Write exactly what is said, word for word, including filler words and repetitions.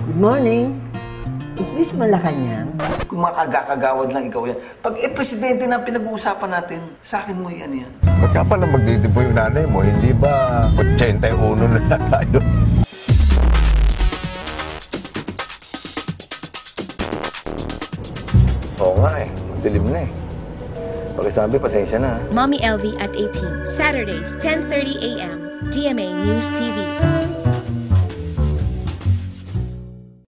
Good morning. Is this Malacanang? Kung makagakagawad lang ikaw yan. Pag eh, presidente na pinag-uusapan natin, sa akin mo yan yan. Ba't ka pala magdidibo yung nanay mo? Hindi ba eighty-one na tayo? Oo nga eh. Dilim na eh. Pakisabi, pasensya na. Mommy L V at eighteen, Saturdays, ten thirty a m G M A News T V.